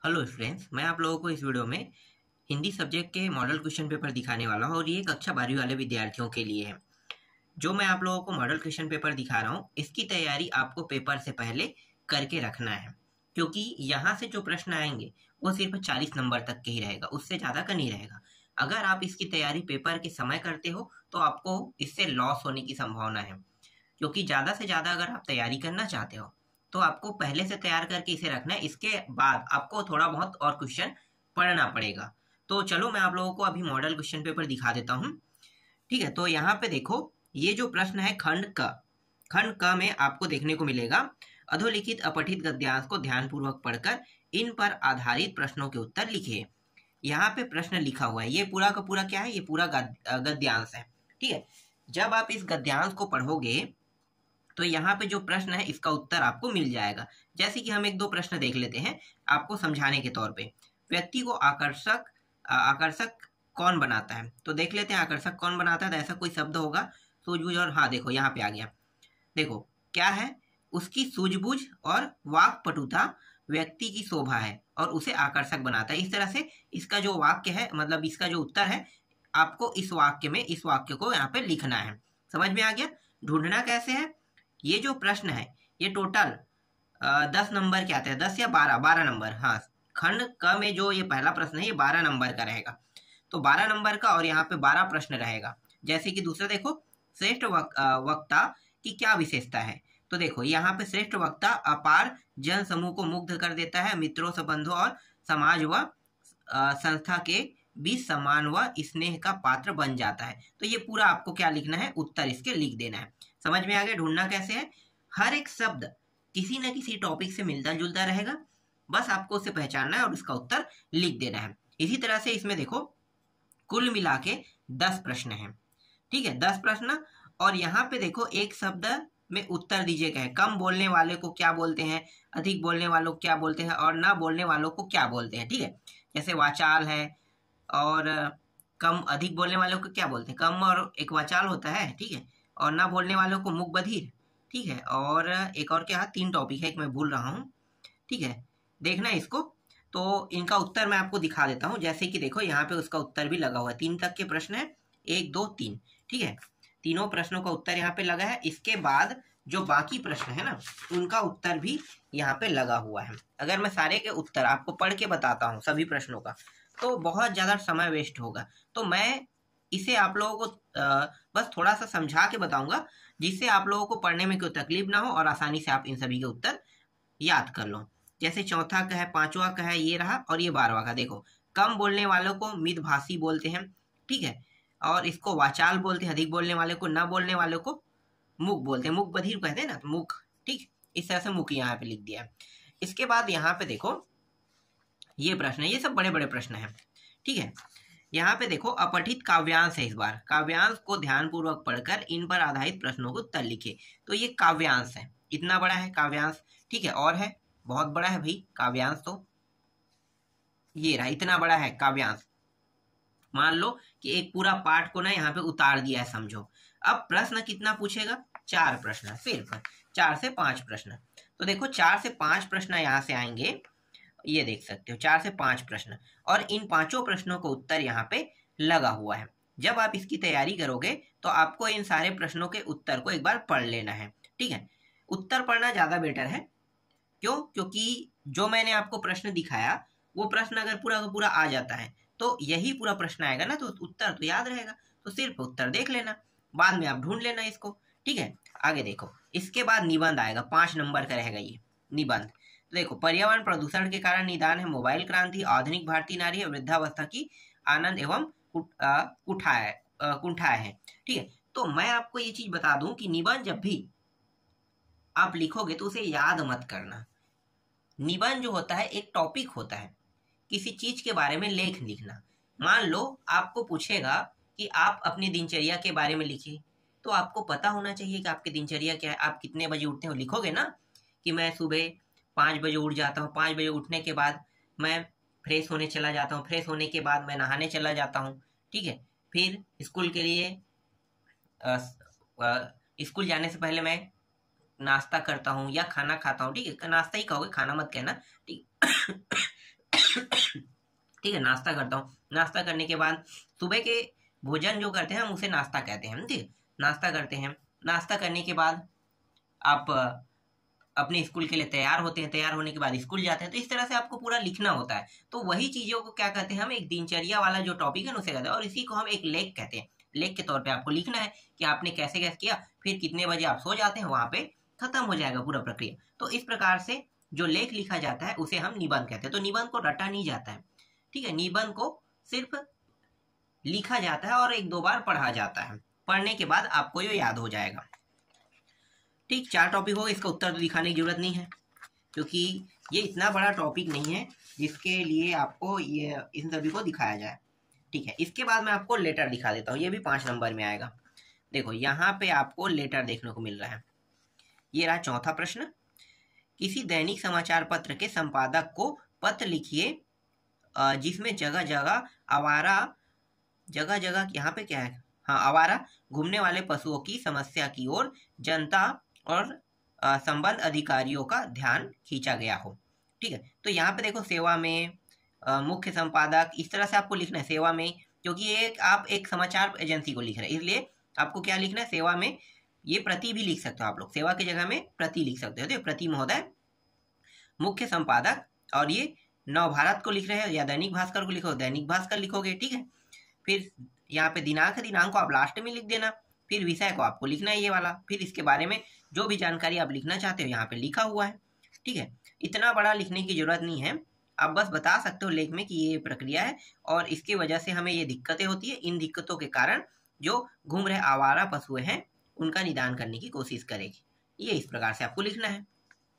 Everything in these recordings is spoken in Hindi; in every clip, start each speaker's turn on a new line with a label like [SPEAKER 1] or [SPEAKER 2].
[SPEAKER 1] हेलो फ्रेंड्स, मैं आप लोगों को इस वीडियो में हिंदी सब्जेक्ट के मॉडल क्वेश्चन पेपर दिखाने वाला हूँ और ये कक्षा 12वीं वाले विद्यार्थियों के लिए है। जो मैं आप लोगों को मॉडल क्वेश्चन पेपर दिखा रहा हूँ, इसकी तैयारी आपको पेपर से पहले करके रखना है, क्योंकि यहाँ से जो प्रश्न आएंगे वो सिर्फ 40 नंबर तक के ही रहेगा, उससे ज़्यादा का नहीं रहेगा। अगर आप इसकी तैयारी पेपर के समय करते हो तो आपको इससे लॉस होने की संभावना है, क्योंकि ज़्यादा से ज़्यादा अगर आप तैयारी करना चाहते हो तो आपको पहले से तैयार करके इसे रखना है। इसके बाद आपको थोड़ा बहुत और क्वेश्चन पढ़ना पड़ेगा। तो चलो मैं आप लोगों को अभी मॉडल क्वेश्चन पेपर दिखा देता हूँ। ठीक है, तो यहाँ पे देखो, ये जो प्रश्न है खंड क में आपको देखने को मिलेगा, अधोलिखित अपठित गद्यांश को ध्यानपूर्वक पढ़कर इन पर आधारित प्रश्नों के उत्तर लिखिए। यहाँ पे प्रश्न लिखा हुआ है, ये पूरा का पूरा क्या है, ये पूरा गद्यांश है। ठीक है, जब आप इस गद्यांश को पढ़ोगे तो यहाँ पे जो प्रश्न है इसका उत्तर आपको मिल जाएगा। जैसे कि हम एक दो प्रश्न देख लेते हैं आपको समझाने के तौर पे। व्यक्ति को आकर्षक कौन बनाता है, तो देख लेते हैं आकर्षक कौन बनाता है। तो ऐसा कोई शब्द होगा, सूझबूझ, और हाँ देखो यहाँ पे आ गया। देखो क्या है, उसकी सूझबूझ और वाक्पटुता व्यक्ति की शोभा है और उसे आकर्षक बनाता है। इस तरह से इसका जो वाक्य है, मतलब इसका जो उत्तर है, आपको इस वाक्य को यहाँ पे लिखना है। समझ में आ गया? ढूंढना कैसे है, ये जो प्रश्न है ये टोटल 10 नंबर के आते हैं, 10 या 12 नंबर। हाँ, खंड क में जो ये पहला प्रश्न है ये 12 नंबर का रहेगा, तो 12 नंबर का, और यहाँ पे 12 प्रश्न रहेगा। जैसे कि दूसरा देखो, श्रेष्ठ वक्ता की क्या विशेषता है, तो देखो यहाँ पे श्रेष्ठ वक्ता अपार जन समूह को मुग्ध कर देता है, मित्रों, संबंधों और समाज व संस्था के बीच सम्मान व स्नेह का पात्र बन जाता है। तो ये पूरा आपको क्या लिखना है, उत्तर इसके लिख देना है। समझ में आ गया? ढूंढना कैसे है, हर एक शब्द किसी न किसी टॉपिक से मिलता जुलता रहेगा, बस आपको उसे पहचानना है और उसका उत्तर लिख देना है। इसी तरह से इसमें देखो कुल मिला के 10 प्रश्न हैं। ठीक है, 10 प्रश्न, और यहाँ पे देखो एक शब्द में उत्तर दीजिए क्या है। कम बोलने वाले को क्या बोलते हैं, अधिक बोलने वालों को क्या बोलते हैं, और ना बोलने वालों को क्या बोलते हैं। ठीक है, जैसे वाचाल है, और कम अधिक बोलने वालों को क्या बोलते हैं, कम और एक वाचाल होता है। ठीक है, और ना बोलने वालों को मुख बधिर। ठीक है, और एक और क्या, 3 टॉपिक है, एक मैं भूल रहा हूँ। ठीक है, देखना इसको। तो इनका उत्तर मैं आपको दिखा देता हूँ। जैसे कि देखो यहाँ पे उसका उत्तर भी लगा हुआ है, 3 तक के प्रश्न है, 1 2 3। ठीक है, तीनों प्रश्नों का उत्तर यहाँ पे लगा है। इसके बाद जो बाकी प्रश्न है ना, उनका उत्तर भी यहाँ पे लगा हुआ है। अगर मैं सारे के उत्तर आपको पढ़ के बताता हूँ सभी प्रश्नों का, तो बहुत ज़्यादा समय वेस्ट होगा। तो मैं इसे आप लोगों को बस थोड़ा सा समझा के बताऊंगा, जिससे आप लोगों को पढ़ने में कोई तकलीफ ना हो और आसानी से आप इन सभी के उत्तर याद कर लो। जैसे चौथा का है, पांचवा का है, ये रहा, और ये 12वां का। देखो, कम बोलने वालों को मितभाषी बोलते हैं। ठीक है, और इसको वाचाल बोलते हैं, अधिक बोलने वाले को, न बोलने वालों को मुख बोलते हैं, मुख बधिर कहते हैं ना, तो मुख। ठीक, इस तरह से मुख यहाँ पे लिख दिया है। इसके बाद यहाँ पे देखो ये प्रश्न है, ये सब बड़े बड़े प्रश्न हैं। ठीक है, यहाँ पे देखो अपठित काव्यांश है। इस बार काव्यांश को ध्यानपूर्वक पढ़कर इन पर आधारित प्रश्नों को उत्तर लिखे। तो ये काव्यांश है, इतना बड़ा है काव्यांश। ठीक है, और है, बहुत बड़ा है भाई काव्यांश, तो ये रहा, इतना बड़ा है काव्यांश। मान लो कि एक पूरा पाठ को ना यहाँ पे उतार दिया है, समझो। अब प्रश्न कितना पूछेगा, 4 प्रश्न, सिर्फ 4 से 5 प्रश्न। तो देखो 4 से 5 प्रश्न यहाँ से आएंगे, ये देख सकते हो, 4 से 5 प्रश्न, और इन 5 प्रश्नों का उत्तर यहाँ पे लगा हुआ है। जब आप इसकी तैयारी करोगे तो आपको इन सारे प्रश्नों के उत्तर को एक बार पढ़ लेना है। ठीक है, उत्तर पढ़ना ज्यादा बेटर है। क्यों? क्योंकि जो मैंने आपको प्रश्न दिखाया वो प्रश्न अगर पूरा का पूरा आ जाता है तो यही पूरा प्रश्न आएगा ना, तो उत्तर तो याद रहेगा। तो सिर्फ उत्तर देख लेना, बाद में आप ढूंढ लेना इसको। ठीक है, आगे देखो, इसके बाद निबंध आएगा, 5 नंबर का रहेगा ये निबंध। तो देखो, पर्यावरण प्रदूषण के कारण निदान है, मोबाइल क्रांति, आधुनिक भारतीय नारी है, वृद्धावस्था की आनंद एवं कुंठाएं है। ठीक है, तो मैं आपको ये चीज बता दूं कि निबंध जब भी आप लिखोगे तो उसे याद मत करना। निबंध जो होता है एक टॉपिक होता है, किसी चीज के बारे में लेख लिखना। मान लो आपको पूछेगा कि आप अपनी दिनचर्या के बारे में लिखिए, तो आपको पता होना चाहिए कि आपकी दिनचर्या क्या है, आप कितने बजे उठते हो। लिखोगे ना कि मैं सुबह 5 बजे उठ जाता हूँ, 5 बजे उठने के बाद मैं फ्रेश होने चला जाता हूँ, फ्रेश होने के बाद मैं नहाने चला जाता हूँ। ठीक है, फिर स्कूल के लिए स्कूल जाने से पहले मैं नाश्ता करता हूँ या खाना खाता हूँ। ठीक है, नाश्ता ही कहोगे, खाना मत कहना। ठीक ठीक है, नाश्ता करता हूँ। नाश्ता करने के बाद सुबह के भोजन जो करते हैं हम उसे नाश्ता कहते हैं, ठीक। नाश्ता करते हैं, नाश्ता करने के बाद आप अपने स्कूल के लिए तैयार होते हैं, तैयार होने के बाद स्कूल जाते हैं। तो इस तरह से आपको पूरा लिखना होता है। तो वही चीज़ों को क्या कहते हैं हम, एक दिनचर्या वाला जो टॉपिक है उसे कहते हैं, और इसी को हम एक लेख कहते हैं। लेख के तौर पे आपको लिखना है कि आपने कैसे कैसे किया, फिर कितने बजे आप सो जाते हैं, वहाँ पे खत्म हो जाएगा पूरा प्रक्रिया। तो इस प्रकार से जो लेख लिखा जाता है उसे हम निबंध कहते हैं। तो निबंध को रटा नहीं जाता है, ठीक है, निबंध को सिर्फ लिखा जाता है और एक दो बार पढ़ा जाता है। पढ़ने के बाद आपको ये याद हो जाएगा, ठीक। 4 टॉपिक हो, इसका उत्तर तो दिखाने की जरूरत नहीं है, क्योंकि ये इतना बड़ा टॉपिक नहीं है जिसके लिए आपको ये इन सभी को दिखाया जाए, ठीक है। इसके बाद मैं आपको लेटर दिखा देता हूँ, ये भी 5 नंबर में आएगा। देखो यहाँ पे आपको लेटर देखने को मिल रहा है। ये रहा चौथा प्रश्न, किसी दैनिक समाचार पत्र के संपादक को पत्र लिखिए जिसमें जगह जगह आवारा, जगह जगह यहाँ पे क्या है, हाँ, आवारा घूमने वाले पशुओं की समस्या की ओर जनता और संबंध अधिकारियों का ध्यान खींचा गया हो, ठीक है। तो यहाँ पे देखो सेवा में, मुख्य संपादक, इस तरह से आपको लिखना है सेवा में, क्योंकि आप एक समाचार एजेंसी को लिख रहे हैं, इसलिए आपको क्या लिखना है सेवा में। ये प्रति भी लिख सकते हो आप लोग, सेवा की जगह में प्रति लिख सकते हो, तो प्रति महोदय, मुख्य संपादक, और ये नवभारत को लिख रहे हैं या दैनिक भास्कर को लिखो, दैनिक भास्कर लिखोगे, ठीक है। फिर यहाँ पे दिनांक है, दिनांक को आप लास्ट में लिख देना। फिर विषय को आपको लिखना है ये वाला, फिर इसके बारे में जो भी जानकारी आप लिखना चाहते हो यहाँ पे लिखा हुआ है, ठीक है। इतना बड़ा लिखने की जरूरत नहीं है, आप बस बता सकते हो लेख में कि ये प्रक्रिया है और इसकी वजह से हमें ये दिक्कतें होती है। इन दिक्कतों के कारण जो घूम रहे आवारा पशु हैं उनका निदान करने की कोशिश करेगी। ये इस प्रकार से आपको लिखना है,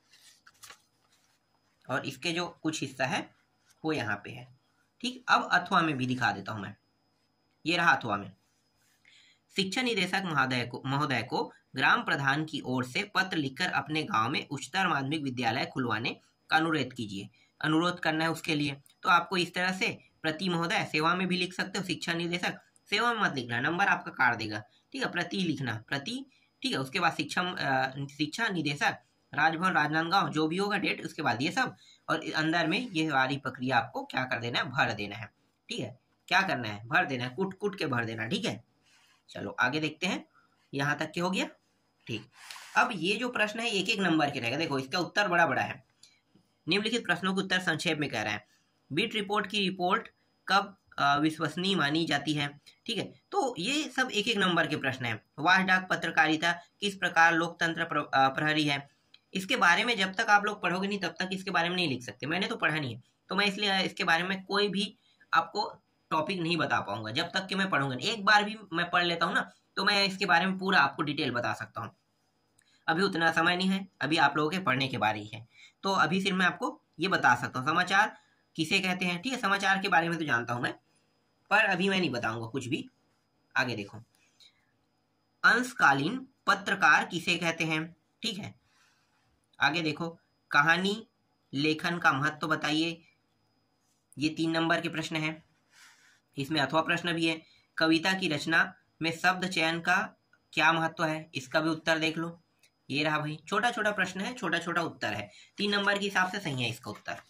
[SPEAKER 1] और इसके जो कुछ हिस्सा है वो यहाँ पे है, ठीक। अब अथवा में भी दिखा देता हूँ मैं, ये रहा अथवा में। शिक्षा निदेशक महोदय को ग्राम प्रधान की ओर से पत्र लिखकर अपने गांव में उच्चतर माध्यमिक विद्यालय खुलवाने का अनुरोध कीजिए। अनुरोध करना है उसके लिए, तो आपको इस तरह से प्रति महोदय, सेवा में भी लिख सकते हो, शिक्षा निदेशक, सेवा में मत लिखना, नंबर आपका काट देगा, ठीक है। प्रति लिखना, प्रति, ठीक है। उसके बाद शिक्षा निदेशक, राजभवन राजनांदगांव, जो भी होगा डेट, उसके बाद ये सब, और अंदर में ये सारी प्रक्रिया आपको क्या कर देना है, भर देना है, ठीक है। क्या करना है, भर देना है, कुट कुट के भर देना, ठीक है। चलो आगे देखते हैं, यहाँ तक के हो गया, ठीक। अब ये जो प्रश्न है एक एक नंबर के रहेगा। देखो इसका उत्तर बड़ा बड़ा है। निम्नलिखित प्रश्नों के उत्तर संक्षेप में कह रहा है। बीट रिपोर्ट की रिपोर्ट कब विश्वसनीय मानी जाती है, ठीक है। तो ये सब एक एक नंबर के प्रश्न है। वाच डाक पत्रकारिता किस प्रकार लोकतंत्र प्रहरी है, इसके बारे में जब तक आप लोग पढ़ोगे नहीं तब तक इसके बारे में नहीं लिख सकते। मैंने तो पढ़ा नहीं है, तो मैं इसलिए इसके बारे में कोई भी आपको टॉपिक नहीं बता पाऊंगा जब तक कि मैं पढ़ूंगा। एक बार भी मैं पढ़ लेता हूँ ना, तो मैं इसके बारे में पूरा आपको डिटेल बता सकता हूँ। अभी उतना समय नहीं है, अभी आप लोगों के पढ़ने के बारे ही है, तो अभी सिर्फ मैं आपको ये बता सकता हूँ समाचार किसे कहते हैं, ठीक है। समाचार के बारे में तो जानता हूँ मैं, पर अभी मैं नहीं बताऊंगा कुछ भी। आगे देखो, अंशकालीन पत्रकार किसे कहते हैं, ठीक है। आगे देखो, कहानी लेखन का महत्व बताइए, ये 3 नंबर के प्रश्न है। इसमें अथवा प्रश्न भी है। कविता की रचना में शब्द चयन का क्या महत्व है, इसका भी उत्तर देख लो। ये रहा भाई, छोटा छोटा प्रश्न है, छोटा छोटा उत्तर है, 3 नंबर के हिसाब से सही है इसका उत्तर।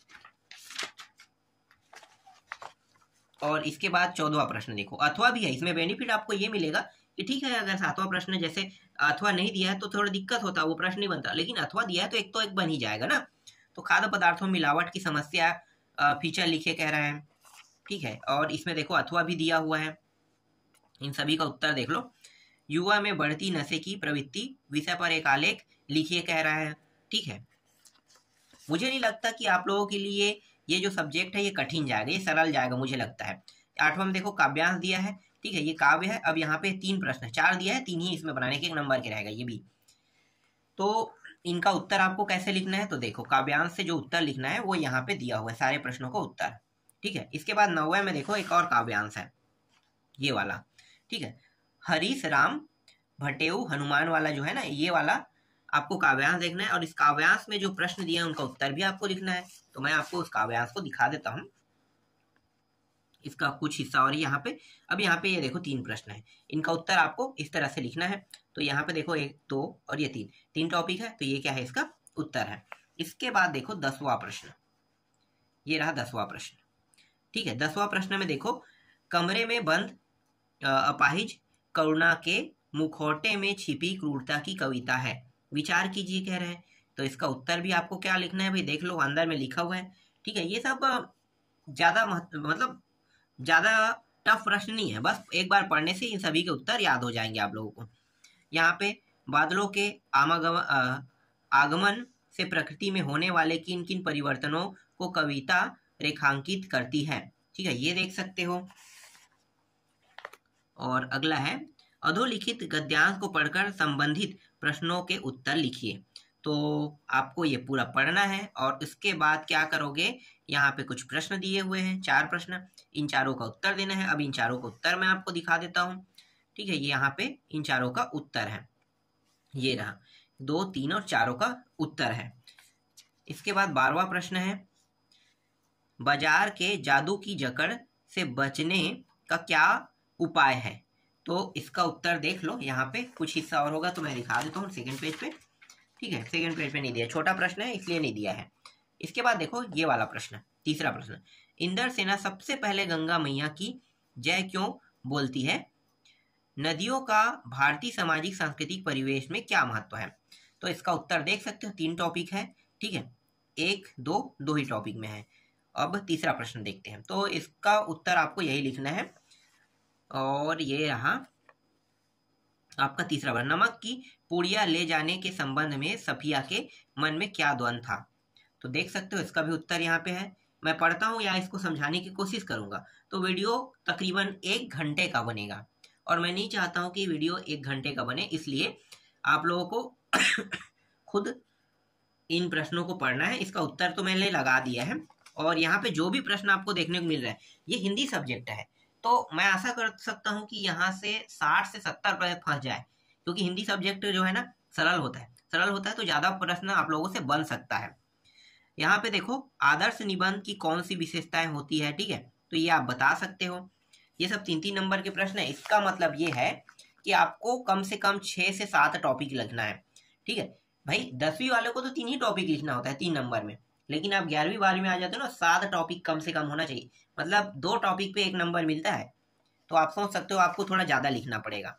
[SPEAKER 1] और इसके बाद 14वां प्रश्न देखो, अथवा भी है। इसमें बेनिफिट आपको ये मिलेगा कि ठीक है, अगर 7वां प्रश्न जैसे अथवा नहीं दिया है तो थोड़ा दिक्कत होता है, वो प्रश्न नहीं बनता, लेकिन अथवा दिया है तो एक बन ही जाएगा ना। तो खाद्य पदार्थों में मिलावट की समस्या फीचर लिखे कह रहा है, ठीक है। और इसमें देखो अथवा भी दिया हुआ है, इन सभी का उत्तर देख लो। युवा में बढ़ती नशे की प्रवृत्ति विषय पर एक आलेख लिखिए कह रहा है, ठीक है। मुझे नहीं लगता कि आप लोगों के लिए ये जो सब्जेक्ट है ये कठिन जाएगा, ये सरल जाएगा मुझे लगता है। 8वां में देखो काव्यांश दिया है, ठीक है, ये काव्य है। अब यहाँ पे 3 प्रश्न, 4 दिया है, 3 ही इसमें बनाने के, 1 नंबर के रहेगा ये भी। तो इनका उत्तर आपको कैसे लिखना है, तो देखो काव्यांश से जो उत्तर लिखना है वो यहाँ पे दिया हुआ है, सारे प्रश्नों को उत्तर, ठीक है। इसके बाद 9वें में देखो एक और काव्यांश है, ये वाला, ठीक है। हरीश राम भटेऊ हनुमान वाला जो है ना, ये वाला आपको काव्यांश देखना है, और इस काव्यांश में जो प्रश्न दिए हैं उनका उत्तर भी आपको लिखना है। तो मैं आपको उस काव्यांश को दिखा देता हूँ, इसका कुछ हिस्सा और यहाँ पे। अब यहाँ पे ये देखो 3 प्रश्न है, इनका उत्तर आपको इस तरह से लिखना है। तो यहाँ पे देखो 1, 2 और ये 3 टॉपिक है, तो ये क्या है, इसका उत्तर है। इसके बाद देखो 10वां प्रश्न, ये रहा 10वां प्रश्न। ठीक है। 10वां प्रश्न में देखो, कमरे में बंद अपाहिज करुणा के मुखौटे में छिपी क्रूरता की कविता है, विचार कीजिए कह रहे हैं। तो इसका उत्तर भी आपको क्या लिखना है भाई, देख लो अंदर में लिखा हुआ है। ठीक है, ये सब ज्यादा मतलब ज्यादा टफ प्रश्न नहीं है, बस एक बार पढ़ने से इन सभी के उत्तर याद हो जाएंगे आप लोगों को। यहाँ पे बादलों के आगमन से प्रकृति में होने वाले किन किन परिवर्तनों को कविता रेखांकित करती है, ठीक है, ये देख सकते हो। और अगला है, अधोलिखित गद्यांश को पढ़कर संबंधित प्रश्नों के उत्तर लिखिए। तो आपको ये पूरा पढ़ना है और इसके बाद क्या करोगे, यहाँ पे कुछ प्रश्न दिए हुए हैं, 4 प्रश्न, इन चारों का उत्तर देना है। अब इन चारों का उत्तर मैं आपको दिखा देता हूँ। ठीक है, ये यहाँ पे इन चारों का उत्तर है, ये रहा 2, 3 और 4 का उत्तर है। इसके बाद 12वां प्रश्न है, बाजार के जादू की जकड़ से बचने का क्या उपाय है। तो इसका उत्तर देख लो, यहाँ पे कुछ हिस्सा और होगा तो मैं दिखा देता हूँ सेकंड पेज पे। ठीक है, सेकंड पेज पे नहीं दिया, छोटा प्रश्न है इसलिए नहीं दिया है। इसके बाद देखो ये वाला प्रश्न, तीसरा प्रश्न, इंद्र सेना सबसे पहले गंगा मैया की जय क्यों बोलती है। नदियों का भारतीय सामाजिक सांस्कृतिक परिवेश में क्या महत्व है। तो इसका उत्तर देख सकते हो, 3 टॉपिक है। ठीक है, 1, 2 ही टॉपिक में है। अब तीसरा प्रश्न देखते हैं। तो इसका उत्तर आपको यही लिखना है और ये रहा आपका तीसरा प्रश्न, नमक की पुड़िया ले जाने के संबंध में सफिया के मन में क्या द्वंद था। तो देख सकते हो इसका भी उत्तर यहाँ पे है। मैं पढ़ता हूँ या इसको समझाने की कोशिश करूंगा तो वीडियो तकरीबन 1 घंटे का बनेगा और मैं नहीं चाहता हूँ कि वीडियो 1 घंटे का बने, इसलिए आप लोगों को खुद इन प्रश्नों को पढ़ना है। इसका उत्तर तो मैंने लगा दिया है और यहाँ पे जो भी प्रश्न आपको देखने को मिल रहा है ये हिंदी सब्जेक्ट है, तो मैं आशा कर सकता हूँ कि यहाँ से 60 से 70% फंस जाए, क्योंकि हिंदी सब्जेक्ट जो है ना सरल होता है तो ज्यादा प्रश्न आप लोगों से बन सकता है। यहाँ पे देखो, आदर्श निबंध की कौन सी विशेषताएं होती है, ठीक है, तो ये आप बता सकते हो। ये सब 3-3 नंबर के प्रश्न है। इसका मतलब ये है कि आपको कम से कम 6 से 7 टॉपिक लिखना है। ठीक है भाई, 10वीं वाले को तो 3 ही टॉपिक लिखना होता है 3 नंबर में, लेकिन आप 11वीं 12वीं में आ जाते हो ना, 7 टॉपिक कम से कम होना चाहिए, मतलब 2 टॉपिक पे 1 नंबर मिलता है, तो आप सोच सकते हो आपको थोड़ा ज्यादा लिखना पड़ेगा।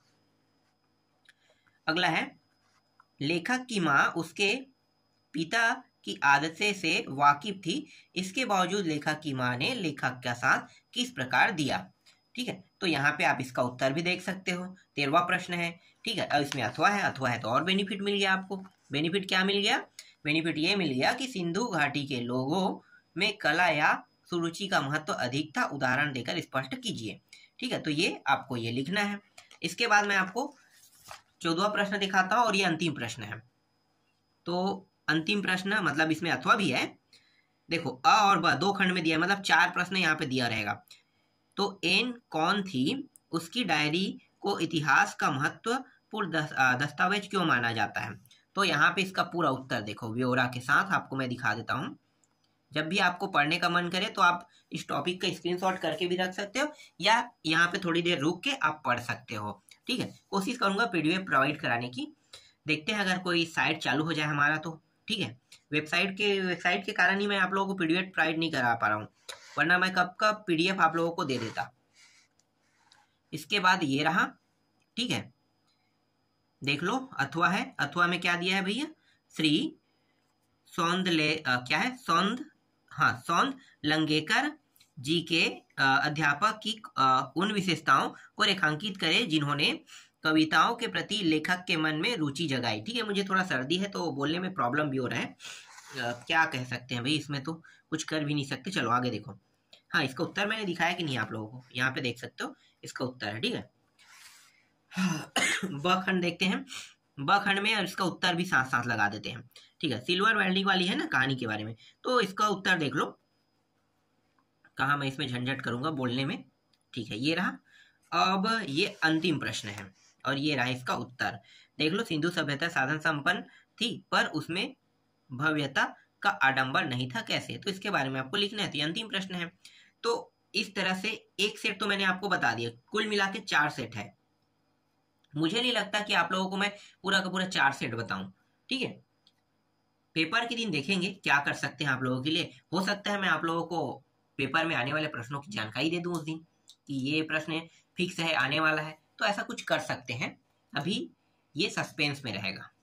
[SPEAKER 1] अगला है, लेखक की माँ उसके पिता की आदतें से वाकिफ थी, इसके बावजूद लेखक की माँ ने लेखक का साथ किस प्रकार दिया। ठीक है, तो यहाँ पे आप इसका उत्तर भी देख सकते हो। 13वां प्रश्न है। ठीक है, अब इसमें अथवा है तो और बेनिफिट मिल गया आपको। बेनिफिट क्या मिल गया, बेनिफिट ये मिल गया कि सिंधु घाटी के लोगों में कला या सुरुचि का महत्व अधिक था, उदाहरण देकर स्पष्ट कीजिए। ठीक है, तो ये आपको ये लिखना है। इसके बाद मैं आपको 14वां प्रश्न दिखाता हूँ और ये अंतिम प्रश्न है। तो अंतिम प्रश्न मतलब इसमें अथवा भी है। देखो, अ और ब 2 खंड में दिया है, मतलब 4 प्रश्न यहाँ पे दिया रहेगा। तो एन कौन थी, उसकी डायरी को इतिहास का महत्वपूर्ण दस्तावेज क्यों माना जाता है। तो यहाँ पे इसका पूरा उत्तर देखो ब्यौरा के साथ आपको मैं दिखा देता हूँ। जब भी आपको पढ़ने का मन करे तो आप इस टॉपिक का स्क्रीनशॉट करके भी रख सकते हो या यहाँ पे थोड़ी देर रुक के आप पढ़ सकते हो। ठीक है, कोशिश करूंगा पीडीएफ प्रोवाइड कराने की। देखते हैं अगर कोई साइट चालू हो जाए हमारा तो। ठीक है, वेबसाइट के कारण ही मैं आप लोगों को पीडीएफ प्रोवाइड नहीं करा पा रहा हूँ, वरना मैं कब का पीडीएफ आप लोगों को दे देता। इसके बाद ये रहा। ठीक है, देख लो, अथवा है। अथवा में क्या दिया है भैया, श्री सौंद लंगेकर जी के अध्यापक की उन विशेषताओं को रेखांकित करें जिन्होंने कविताओं के प्रति लेखक के मन में रुचि जगाई। ठीक है, मुझे थोड़ा सर्दी है तो बोलने में प्रॉब्लम भी हो रहा है, क्या कह सकते हैं भाई, इसमें तो कुछ कर भी नहीं सकते। चलो आगे देखो। हाँ, इसका उत्तर मैंने दिखाया कि नहीं आप लोगों को, यहाँ पे देख सकते हो इसका उत्तर है। ठीक है, ब खंड देखते हैं। ब खंड में इसका उत्तर भी साथ साथ लगा देते हैं। ठीक है, सिल्वर वेल्डिंग वाली है ना कहानी के बारे में, तो इसका उत्तर देख लो। कहाँ मैं इसमें झंझट करूंगा बोलने में। ठीक है, ये रहा। अब ये अंतिम प्रश्न है और ये रहा इसका उत्तर। देख लो, सिंधु सभ्यता साधन संपन्न थी पर उसमें भव्यता का आडंबर नहीं था, कैसे। तो इसके बारे में आपको लिखना है। तो अंतिम प्रश्न है। तो इस तरह से एक सेट तो मैंने आपको बता दिया, कुल मिला के 4 सेट है। मुझे नहीं लगता कि आप लोगों को मैं पूरा का पूरा 4 सेट बताऊं। ठीक है, पेपर के दिन देखेंगे क्या कर सकते हैं आप लोगों के लिए। हो सकता है मैं आप लोगों को पेपर में आने वाले प्रश्नों की जानकारी दे दूं उस दिन कि ये प्रश्न फिक्स है, आने वाला है, तो ऐसा कुछ कर सकते हैं। अभी ये सस्पेंस में रहेगा।